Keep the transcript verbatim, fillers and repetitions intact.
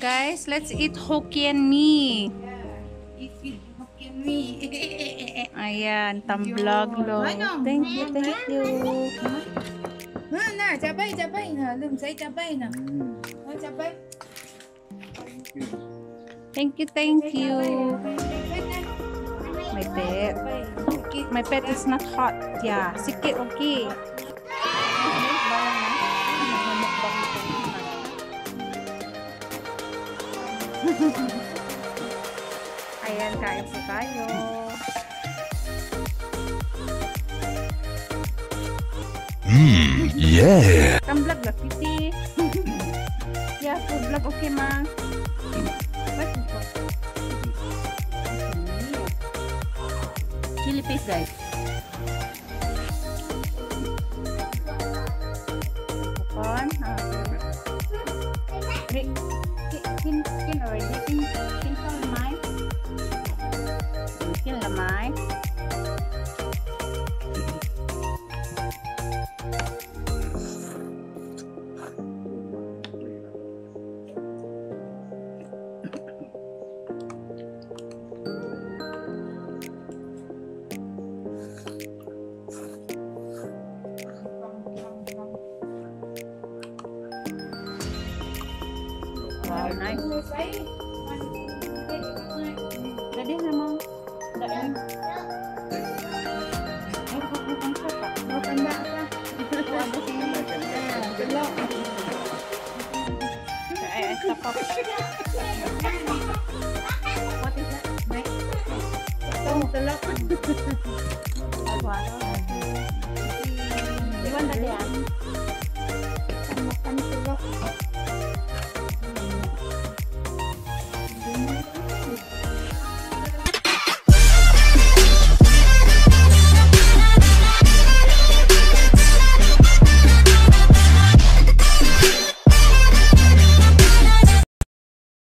guys, let's eat Hokkien Mee. Eat Hokkien Mee. Ayan, tamblog lo. Thank you, thank you. Ha, na, cabay, cabay na. Lum, say cabay na. Ha, cabay. Thank you, thank you. My pet. My pet is not hot. Yeah, sikit okay. Ayan, kain po tayo. Mmm, yeah. Kam vlog lah, Titi. Yeah, food vlog okay, ma. What's this for? Chili paste, guys. Popcorn. Rick, kin, kin already. Kin, kin sa lamay. Kin lamay. Wow, nice. Ready na mo? Dahil. Ay, kukukong siya pa. Matanda ka. Ay, ay, stop up. What is that? Nice. Oh, talak. Agwalo. You want that yan?